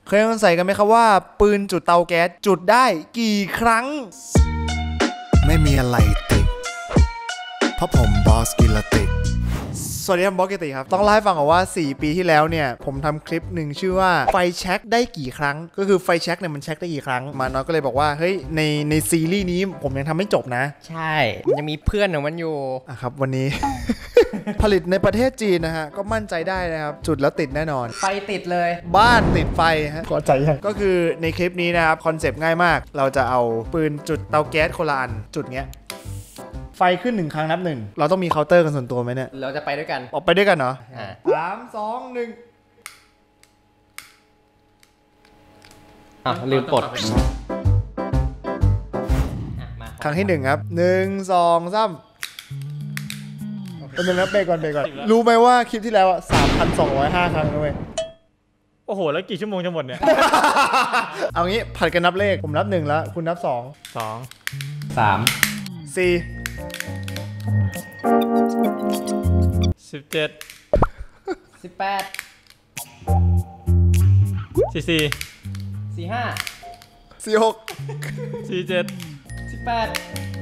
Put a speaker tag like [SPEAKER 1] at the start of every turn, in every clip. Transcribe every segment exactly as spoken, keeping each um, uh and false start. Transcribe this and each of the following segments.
[SPEAKER 1] เคยสงสัยกันไหมครับว่าปืนจุดเตาแก๊สจุดได้กี่ครั้งไม่มีอะไรติดเพราะผมบอสกิลติสวัสดีครับบอสกิลติครับต้องเล่าให้ฟังก่อนว่าสี่ปีที่แล้วเนี่ยผมทำคลิปหนึ่งชื่อว่าไฟแช็คได้กี่ครั้งก็คือไฟแช็คเนี่ยมันแช็คได้กี่ครั้งมาน้อยก็เลยบอกว่าเฮ้ยในในซีรีส์นี้ผมยังทำไม่จบนะ
[SPEAKER 2] ใช่มันจะมีเพื่อนของมันอยู่
[SPEAKER 1] อ่ะครับวันนี้ ผลิตในประเทศจีนนะฮะก็มั่นใจได้นะครับจุดแล้วติดแน่นอน
[SPEAKER 2] ไฟติดเลย
[SPEAKER 1] บ้านติดไฟฮะขอใจยังก็คือในคลิปนี้นะครับคอนเซปต์ง่ายมากเราจะเอาปืนจุดเตาแก๊สคนละอันจุดเงี้ยไฟขึ้นหนึ่งครั้งนับหนึ่งเราต้องมีเคาน์เตอร์กันส่วนตัวไหมเนี่ย
[SPEAKER 2] เราจะไปด้วยกัน
[SPEAKER 1] ออกไปด้วยกันเหรอสามสองหนึ่ง
[SPEAKER 2] อ่ะลืมปลด
[SPEAKER 1] ครั้งที่หนึ่งครับหนึ่งสองสามเป็นนับเบรกก่อนเบรกก่อนรู้ไหมว่าคลิปที่แล้วอ่ะสามพันสองร้อยห้าครั้งด้วย
[SPEAKER 3] โอ้โหแล้วกี่ชั่วโมงจะหมดเนี่ย
[SPEAKER 1] เอางี้ผัดกันนับเลขผมนับหนึ่งแล้วคุณนับสอง
[SPEAKER 3] สอง
[SPEAKER 2] สาม
[SPEAKER 1] สี่
[SPEAKER 3] สิบเจ็ด
[SPEAKER 2] สิบแปด
[SPEAKER 3] สี่สี่
[SPEAKER 2] สี่ห้า
[SPEAKER 1] สี่หก
[SPEAKER 3] สี่เจ็ด
[SPEAKER 2] สิบแปด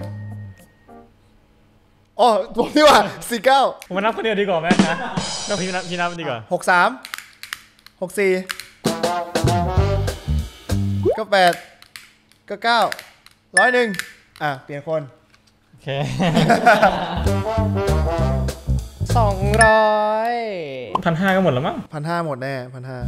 [SPEAKER 1] อ๋อผมนี่ว่าสี่เก้า
[SPEAKER 3] ผมมานับคนเดียวดีกว่าไหมนะต้องพี่นับพี่นับดีกว่า
[SPEAKER 1] หกสามหกสี่ก็แปดก็เก้าร้อยหนึ่งอ่ะเปลี่ยนคน
[SPEAKER 3] โอเค
[SPEAKER 2] สองร้อย
[SPEAKER 3] พันห้าก็หมดแล้วมั้ง
[SPEAKER 1] พันห้าหมดแน่พันห้า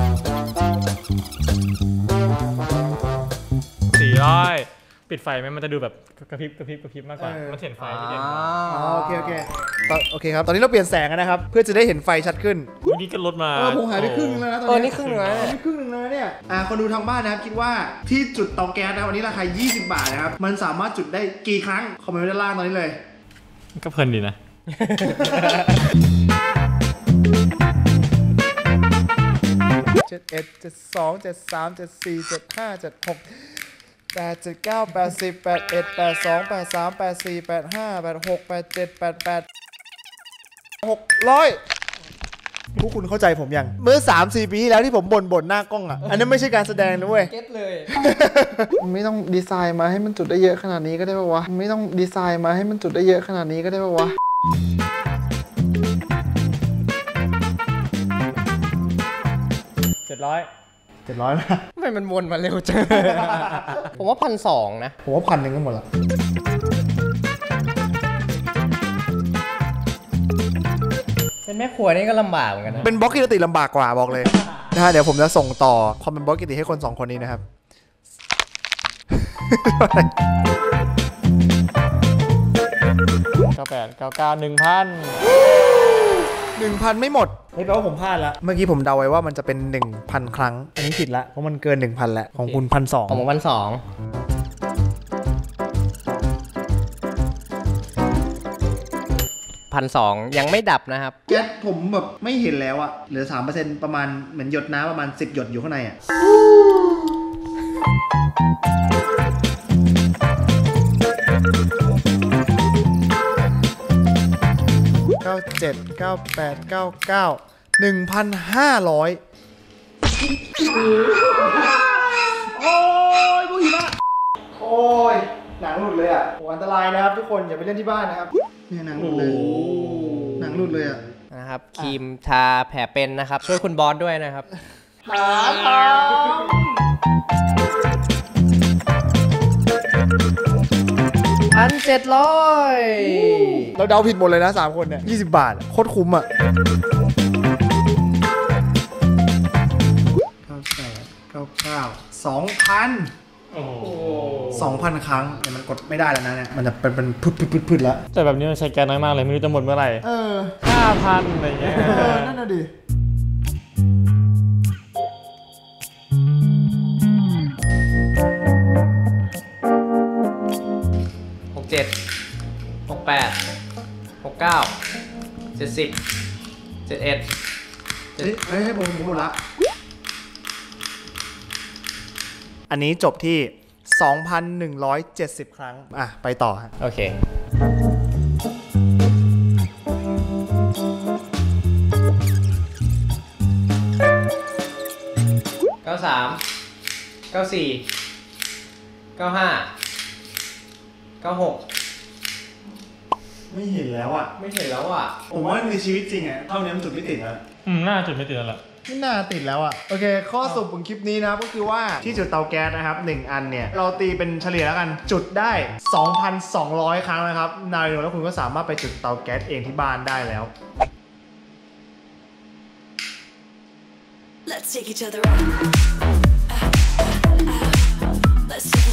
[SPEAKER 3] สี่ร้อยปิดไฟไหมมันจะดูแบบกระพริบกระพริบกระพริบมากกว่ามันเห็นไฟที่เด่นกว่า
[SPEAKER 1] อ๋อโอเคโอเคโอเคครับตอนนี้เราเปลี่ยนแสงกันนะครับเพื่อจะได้เห็นไฟชัดขึ้น
[SPEAKER 3] วันนี้ก็ลดมา
[SPEAKER 1] เออผมหายไปครึ่งนึงแล้วนะตอนนี้
[SPEAKER 2] เออนี่ครึ่งนึงแล้ว
[SPEAKER 1] นี่ครึ่งนึงแล้วเนี่ยอ่าคนดูทางบ้านนะครับคิดว่าที่จุดเตาแก๊สนะวันนี้ราคายี่สิบบาทนะครับมันสามารถจุดได้กี่ครั้งคอมเมนต์ด้านล่างตอนนี้เลย
[SPEAKER 3] ก็เพลินดีนะ
[SPEAKER 1] เจ็ดเอ็ดเจ็ดสองเจ็ดสามเจ็ดสี่เจ็ดห้าเจ็ดหกแปดเจ็ดเก้าแปดสิบแปดเอ็ดแปดสองแปดสามแปดสี่แปดห้าแปดหกแปดเจ็ดแปดแปดหกร้อยพวกคุณเข้าใจผมยังเมื่อ สามสี่ ปีที่แล้วที่ผมบ่นบ่นหน้ากล้องอ่ะอันนั้นไม่ใช่การแสดงนะเว้ย
[SPEAKER 2] เก็ตเลย
[SPEAKER 1] ไม่ต้องดีไซน์มาให้มันจุดได้เยอะขนาดนี้ก็ได้ป่าววะไม่ต้องดีไซน์มาให้มันจุดได้เยอะขนาดนี้ก็ได้ป่าววะ
[SPEAKER 3] เจ็ดร้อย
[SPEAKER 1] เจ็ดร้อยนะ
[SPEAKER 2] ทำไมมันวนมาเร็วจังผมว่าพันสองนะ
[SPEAKER 1] ผมว่าพันหนึ่งก็หมดละ
[SPEAKER 2] เป็นแม่ครัวนี่ก็ลำบากเหมือนกันนะ
[SPEAKER 1] เป็นบล็อกกิติลำบากกว่าบอกเลยนะฮะเดี๋ยวผมจะส่งต่อความเป็นบล็อกกิติให้คนสองคนนี้นะครับ
[SPEAKER 3] เก้าแปดเก้าเก้าหนึ่งพัน
[SPEAKER 1] หนึ่งพันไม่หมดนี่แปลว่าผมพลาดแล้วเมื่อกี้ผมเดาไว้ว่ามันจะเป็น หนึ่งพัน ครั้งอันนี้ผิดละเพราะมันเกิน หนึ่งพัน แล้วของคุณพันสอง
[SPEAKER 2] ของผมพันสองพันสองยังไม่ดับนะครับ
[SPEAKER 1] แก๊สผมแบบไม่เห็นแล้วอะเหลือ สามเปอร์เซ็นต์ ประมาณเหมือนหยดน้ำประมาณสิบหยดอยู่ข้างในอะเก้าเจ็ด เก้าแปด เก้าเก้า หนึ่งพันห้าร้อยโอ้ยผู้หญิงอะโอ้ยหนังหลุดเลยอ่ะโอ้อันตรายนะครับทุกคนอย่าไปเล่นที่บ้านนะครับเนี่ยหนังหลุดเลยหนังหลุดเลยอ่ะ
[SPEAKER 2] นะครับครีมทาแผลเป็นนะครับช่วยคุณบอสด้วยนะครับ
[SPEAKER 1] หาท
[SPEAKER 2] ำพันเจ็ดร้อย
[SPEAKER 1] เราเดาผิดหมดเลยนะสามคนเนี่ยยี่สิบบาทโคตรคุ้มอ่ะเก้าแปด เก้าเก้า สองพันสองพันครั้งเนี่ยมันกดไม่ได้แล้วนะเนี่ยมันจะเป็นเป็นพึดพึดพึดพึดแล้ว
[SPEAKER 3] แต่แบบนี้มันใช้แก๊สน้อยมากเลยไม่รู้จะหมดเมื่อไหร่
[SPEAKER 1] เออ
[SPEAKER 3] ห้าพันอะไรเงี้ย
[SPEAKER 1] เออนั่นน่ะดิ
[SPEAKER 2] หกเจ็ดหกแปดหกเก้าเจ็ดสิบเจ็ดเอ็ด
[SPEAKER 1] เฮ้ยเฮ้ยผมผมหมดละอันนี้จบที่ สองพันหนึ่งร้อยเจ็ดสิบ ครั้งอ่ะไปต่อฮะ
[SPEAKER 2] โอเคเก้าสามเก้าสี่เก้าห้าเก้าหก
[SPEAKER 1] ไม่เห็นแล้วอ่ะ
[SPEAKER 2] ไม่เห็นแล้วอ่ะ
[SPEAKER 1] ผมว่าในชีวิตจริงอ่ะเท่านี้มันจุดไม่ติดแล้ว
[SPEAKER 3] อืมน่าจุดไม่ติดแล้วล่ะ
[SPEAKER 1] ไม่น่าติดแล้วอ่ะโอเคข้อสรุปของคลิปนี้นะครับก็คือว่าที่จุดเตาแก๊สนะครับหนึ่งอันเนี่ยเราตีเป็นเฉลี่ยแล้วกันจุดได้ สองพันสองร้อย ครั้งนะครับนายแล้วคุณก็สามารถไปจุดเตาแก๊สเองที่บ้านได้แล้ว
[SPEAKER 4] Let's take each other out. Let's take